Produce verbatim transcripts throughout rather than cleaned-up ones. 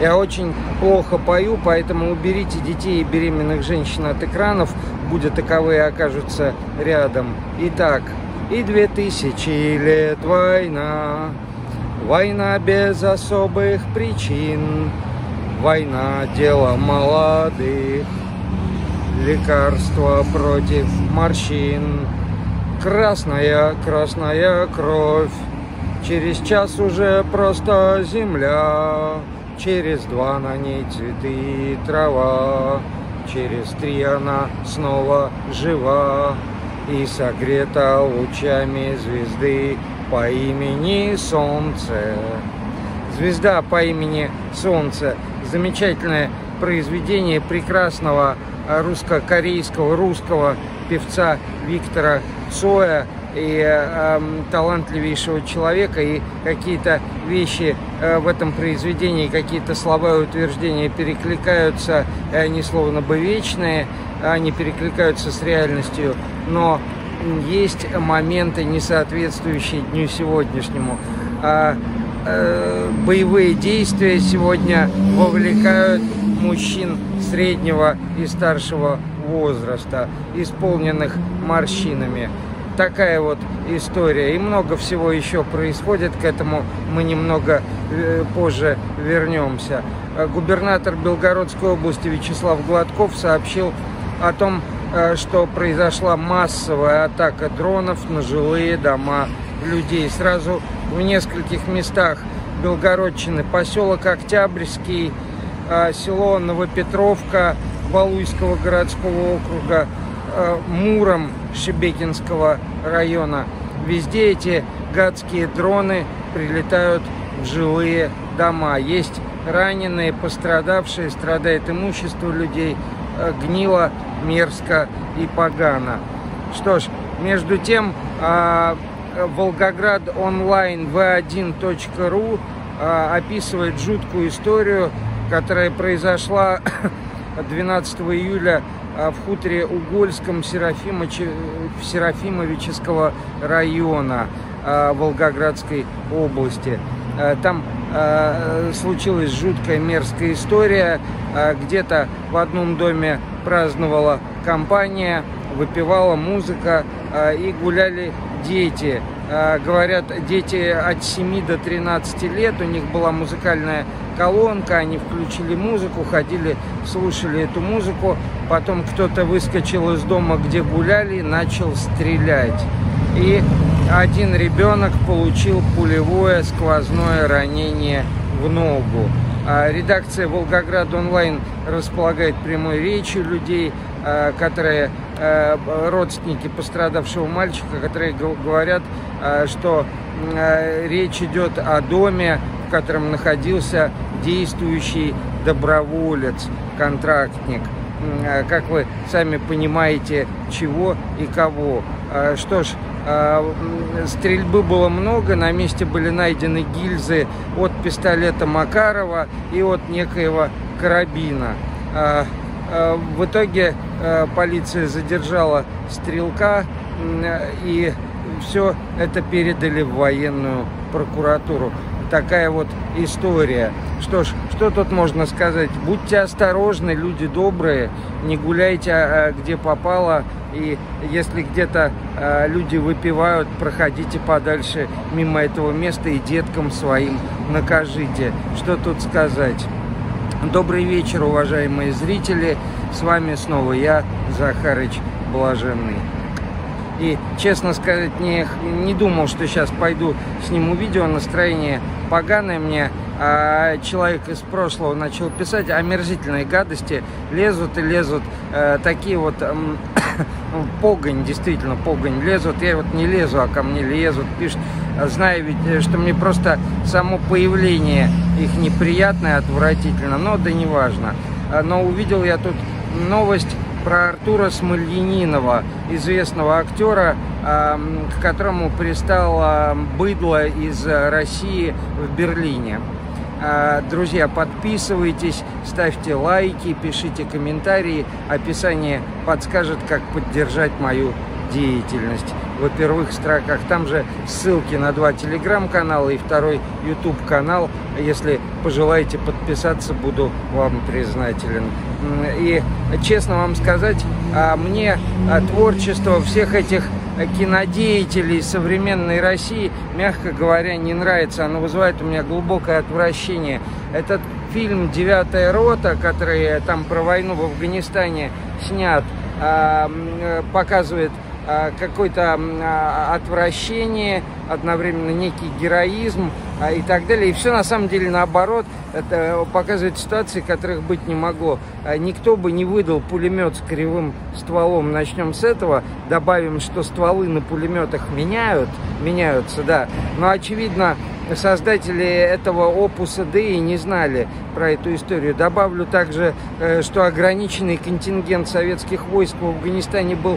Я очень плохо пою, поэтому уберите детей и беременных женщин от экранов, будь таковые окажутся рядом. Итак, и две тысячи лет война, война без особых причин, война – дело молодых, лекарство против морщин. Красная, красная кровь, через час уже просто земля, через два на ней цветы и трава, через три она снова жива и согрета лучами звезды по имени Солнце. Звезда по имени Солнце. Замечательное произведение прекрасного русско-корейского, русского певца Виктора Цоя и э, талантливейшего человека, и какие-то вещи э, в этом произведении, какие-то слова и утверждения перекликаются, и они словно бы вечные, они перекликаются с реальностью, но есть моменты, не соответствующие дню сегодняшнему. А, э, боевые действия сегодня вовлекают мужчин среднего и старшего возраста, исполненных морщинами. Такая вот история. И много всего еще происходит. К этому мы немного э, позже вернемся. Губернатор Белгородской области Вячеслав Гладков сообщил о том, э, что произошла массовая атака дронов на жилые дома людей. Сразу в нескольких местах Белгородчины: поселок Октябрьский, э, село Новопетровка Валуйского городского округа, Муром Шебекинского района. Везде эти гадские дроны прилетают в жилые дома. Есть раненые, пострадавшие, страдает имущество людей, гнило, мерзко и погано. Что ж, между тем, Волгоград онлайн вэ один точка ру описывает жуткую историю, которая произошла двенадцатого июля в хуторе Угольском Серафимовического района Волгоградской области. Там случилась жуткая мерзкая история. Где-то в одном доме праздновала компания, выпивала музыка и гуляли дети. Говорят, дети от семи до тринадцати лет, у них была музыкальная колонка, они включили музыку, ходили, слушали эту музыку, потом кто-то выскочил из дома, где гуляли, и начал стрелять. И один ребенок получил пулевое сквозное ранение в ногу. Редакция Волгоград онлайн располагает прямой речью людей, которые, родственники пострадавшего мальчика, которые говорят, что речь идет о доме, в котором находился действующий доброволец, контрактник. Как вы сами понимаете, чего и кого. Что ж, стрельбы было много, на месте были найдены гильзы от пистолета Макарова и от некоего карабина. В итоге полиция задержала стрелка, и все это передали в военную прокуратуру. Такая вот история. Что ж, что тут можно сказать? Будьте осторожны, люди добрые, не гуляйте а, где попало. И если где-то а, люди выпивают, проходите подальше мимо этого места и деткам своим накажите. Что тут сказать? Добрый вечер, уважаемые зрители. С вами снова я, Захарыч Блаженный. И, честно сказать, не, не думал, что сейчас пойду сниму видео. Настроение поганое мне. А человек из прошлого начал писать омерзительные гадости. Лезут и лезут. Э, такие вот э, погонь, действительно погонь. Лезут. Я вот не лезу, а ко мне лезут. Пишут. Знаю ведь, что мне просто само появление их неприятное, отвратительно. Но да не важно. Но увидел я тут новость про Артура Смольянинова, известного актера, к которому пристало быдло из России в Берлине. Друзья, подписывайтесь, ставьте лайки, пишите комментарии. Описание подскажет, как поддержать мою деятельность во первых строках. Там же ссылки на два телеграм-канала и второй ютуб-канал. Если пожелаете подписаться, буду вам признателен. И честно вам сказать, мне творчество всех этих кинодеятелей современной России, мягко говоря, не нравится. Оно вызывает у меня глубокое отвращение. Этот фильм «Девятая рота», который там про войну в Афганистане снят, показывает какое-то отвращение, одновременно некий героизм и так далее. И все на самом деле наоборот. Это показывает ситуации, которых быть не могло. Никто бы не выдал пулемет с кривым стволом. Начнем с этого. Добавим, что стволы на пулеметах меняют, меняются, да. Но очевидно, создатели этого опуса Dei не знали про эту историю. Добавлю также, что ограниченный контингент советских войск в Афганистане был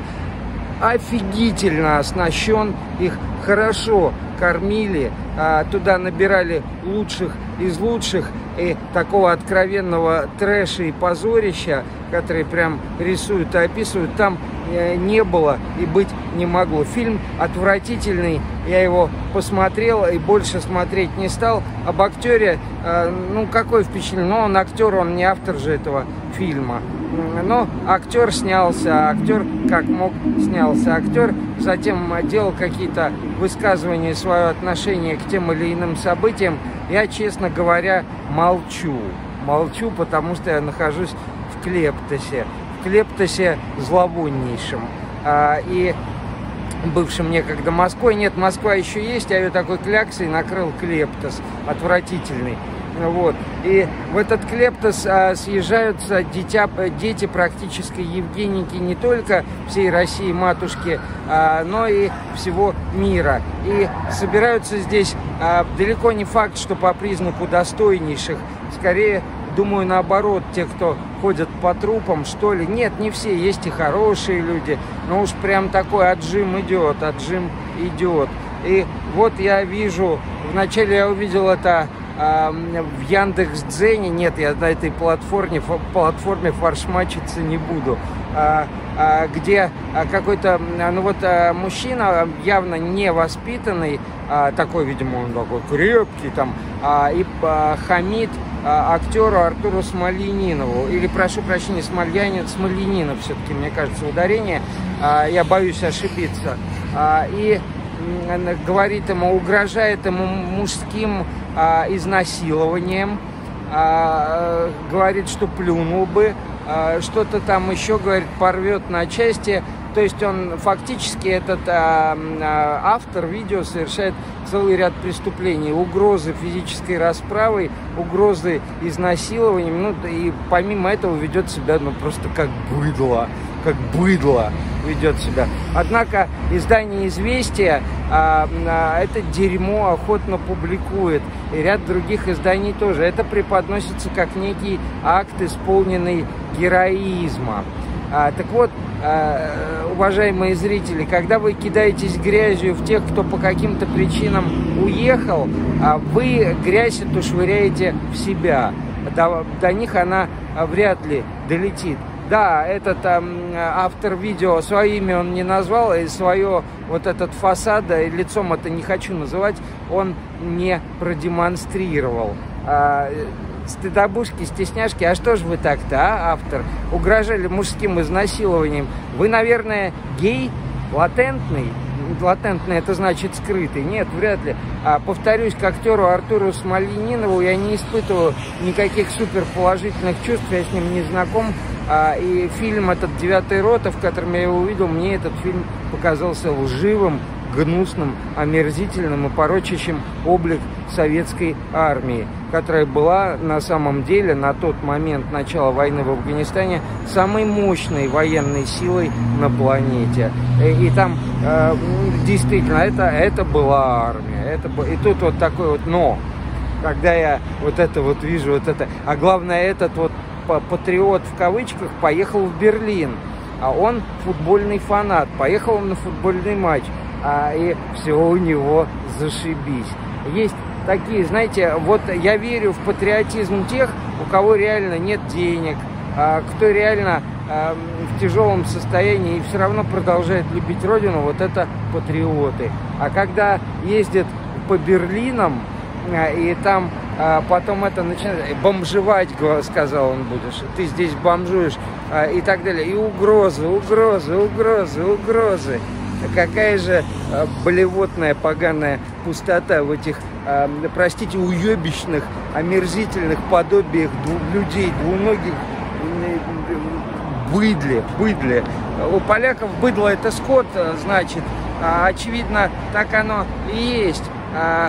офигительно оснащен, их хорошо кормили, туда набирали лучших из лучших, и такого откровенного трэша и позорища, который прям рисуют и описывают, там не было и быть не могло. Фильм отвратительный, я его посмотрел и больше смотреть не стал. Об актере, ну какое впечатление, но он актер, он не автор же этого фильма. Но актер снялся, актер как мог снялся. Актер затем делал какие-то высказывания, свое отношение к тем или иным событиям. Я, честно говоря, молчу. Молчу, потому что я нахожусь в Клептосе. В Клептосе зловоннейшем. А, и бывшим некогда Москвой. Нет, Москва еще есть, а ее такой кляксой накрыл Клептос. Отвратительный. Вот. И в этот Клептос а, съезжаются дитя, дети практической Евгеники не только всей России матушки, а, но и всего мира. И собираются здесь а, далеко не факт, что по признаку достойнейших, скорее, думаю, наоборот, те, кто ходят по трупам, что ли. Нет, не все, есть и хорошие люди, но уж прям такой отжим идет, отжим идет. И вот я вижу, вначале я увидел это в Яндекс.Дзене, нет, я на этой платформе, платформе фаршмачиться не буду, где какой-то, ну вот, мужчина явно невоспитанный, такой, видимо, он такой крепкий, там, и хамит актеру Артуру Смольянинову, или, прошу прощения, Смольянин, Смольянинов, все-таки, мне кажется, ударение, я боюсь ошибиться, и говорит ему, угрожает ему мужским а, изнасилованием, а, говорит, что плюнул бы, а, что-то там еще, говорит, порвет на части. То есть он фактически, этот а, а, автор видео, совершает целый ряд преступлений. Угрозы физической расправой, угрозы изнасилованием. Ну, и помимо этого ведет себя, ну, просто как быдло. Как быдло ведет себя. Однако издание «Известия» а, а, это дерьмо охотно публикует. И ряд других изданий тоже. Это преподносится как некий акт, исполненный героизма. А, так вот, а, уважаемые зрители, когда вы кидаетесь грязью в тех, кто по каким-то причинам уехал, а вы грязь эту швыряете в себя. До, до них она вряд ли долетит. Да, этот э, автор видео, свое имя он не назвал, и свое вот этот фасад, и лицом это не хочу называть, он не продемонстрировал. А, стыдобушки, стесняшки, а что же вы так-то, а, автор? Угрожали мужским изнасилованием. Вы, наверное, гей, латентный? Латентный это значит скрытый. Нет, вряд ли. А, повторюсь, к актеру Артуру Смольянинову я не испытываю никаких суперположительных чувств, я с ним не знаком. А, и фильм этот «Девятая рота», в котором я его увидел, мне этот фильм показался лживым, гнусным, омерзительным и порочащим облик советской армии, которая была на самом деле на тот момент начала войны в Афганистане самой мощной военной силой на планете. И, и там э, действительно это, это была армия. Это, и тут вот такой вот «но». Когда я вот это вот вижу, вот это, а главное, этот вот патриот в кавычках поехал в Берлин, а он футбольный фанат, поехал на футбольный матч, а, и все у него зашибись. Есть такие, знаете, вот я верю в патриотизм тех, у кого реально нет денег, а, кто реально э, в тяжелом состоянии и все равно продолжают любить родину, вот это патриоты. А когда ездят по Берлинам, э, и там э, потом это начинает бомжевать, сказал он, будешь, ты здесь бомжуешь, э, и так далее, и угрозы, угрозы, угрозы, угрозы. Какая же э, болевотная, поганая пустота в этих, э, простите, уебищных, омерзительных подобиях двух людей, двуногих, э, быдле, быдле. У поляков быдло это скот, значит, а, очевидно, так оно и есть. А,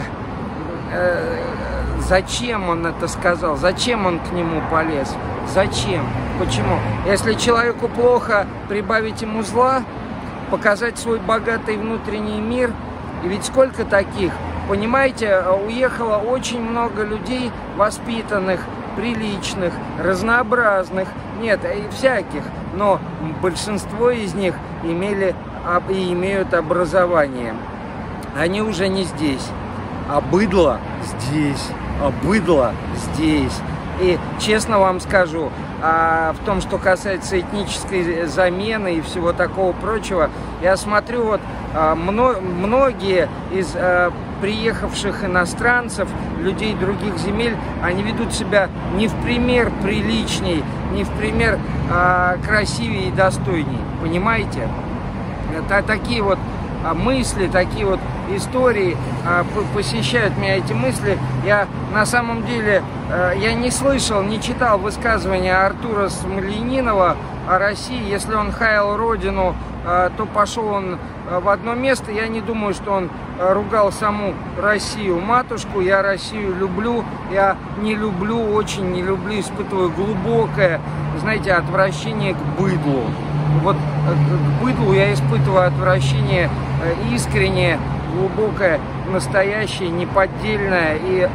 э, зачем он это сказал? Зачем он к нему полез? Зачем? Почему? Если человеку плохо, прибавить ему зла, показать свой богатый внутренний мир. И ведь сколько таких, понимаете, уехало очень много людей воспитанных, приличных, разнообразных, нет, и всяких, но большинство из них имели и имеют образование. Они уже не здесь, а быдло здесь, а быдло здесь. И честно вам скажу, а в том, что касается этнической замены и всего такого прочего, я смотрю, вот а, мно, многие из а, приехавших иностранцев, людей других земель, они ведут себя не в пример приличней, не в пример а, красивее и достойней, понимаете? Это такие вот а, мысли, такие вот истории а, посещают меня, эти мысли. Я на самом деле а, я не слышал, не читал высказывания Артура Смольянинова о России. Если он хаял родину, а, то пошел он а, в одно место. Я не думаю, что он а, ругал саму Россию матушку. Я Россию люблю, я не люблю, очень не люблю, испытываю глубокое, знаете, отвращение к быдлу. Вот к быдлу я испытываю отвращение искреннее, глубокое, настоящее, неподдельное. И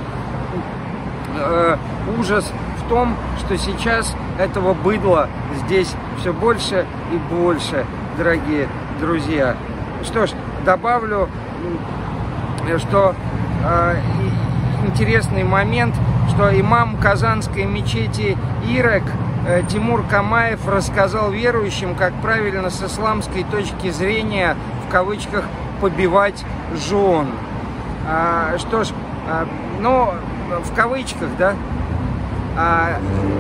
э, ужас в том, что сейчас этого быдла здесь все больше и больше, дорогие друзья. Что ж, добавлю, что э, интересный момент, что имам Казанской мечети Ирек Тимур Камаев рассказал верующим, как правильно с исламской точки зрения, в кавычках, побивать жен. А, что ж, а, ну, в кавычках, да, а,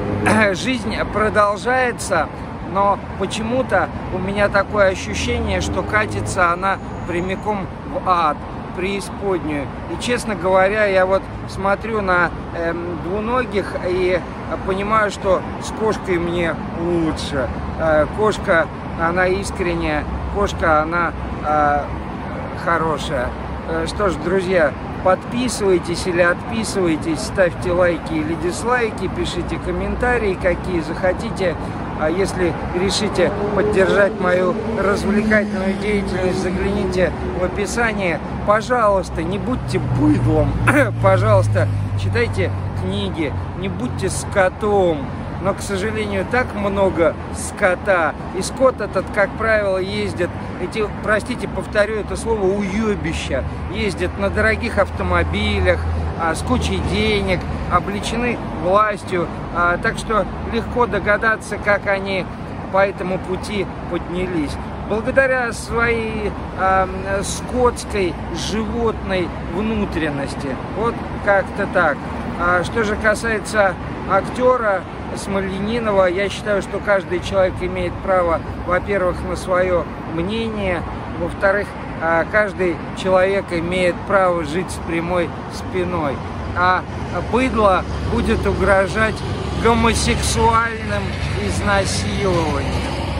жизнь продолжается, но почему-то у меня такое ощущение, что катится она прямиком в ад, преисподнюю. И, честно говоря, я вот смотрю на э, двуногих и понимаю, что с кошкой мне лучше. Э, кошка, она искренняя, кошка, она э, хорошая. Э, что ж, друзья, подписывайтесь или отписывайтесь, ставьте лайки или дизлайки, пишите комментарии, какие захотите. А если решите поддержать мою развлекательную деятельность, загляните в описание. Пожалуйста, не будьте быдлом. Пожалуйста, читайте книги, не будьте скотом. Но, к сожалению, так много скота. И скот этот, как правило, ездит, эти, простите, повторю это слово, уебища, ездят на дорогих автомобилях, а, с кучей денег, облечены властью. А, так что легко догадаться, как они по этому пути поднялись. Благодаря своей э, скотской, животной внутренности. Вот как-то так. А что же касается актера Смольянинова, я считаю, что каждый человек имеет право, во-первых, на свое мнение, во-вторых, э, каждый человек имеет право жить с прямой спиной. А быдло будет угрожать гомосексуальным изнасилованием.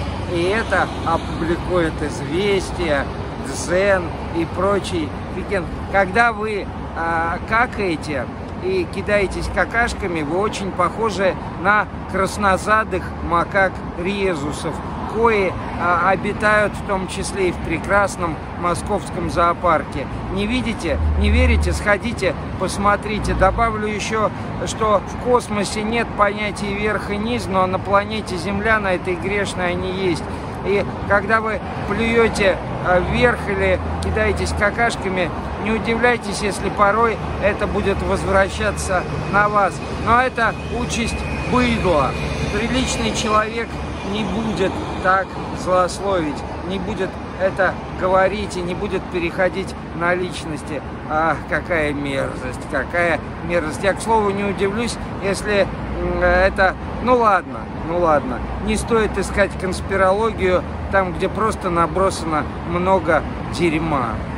И это опубликует «Известия», «Дзен» и прочий викенд. Когда вы а, какаете и кидаетесь какашками, вы очень похожи на краснозадых макак-резусов, кои а, обитают в том числе и в прекрасном московском зоопарке. Не видите? Не верите? Сходите, посмотрите. Добавлю еще, что в космосе нет понятий верх и низ, но на планете Земля, на этой грешной, они есть. И когда вы плюете вверх или кидаетесь какашками, не удивляйтесь, если порой это будет возвращаться на вас. Но это участь быдла. Приличный человек не будет так злословить, не будет это говорить и не будет переходить на личности. Ах, какая мерзость, какая мерзость. Я, к слову, не удивлюсь, если это... Ну ладно, ну ладно. Не стоит искать конспирологию там, где просто набросано много дерьма.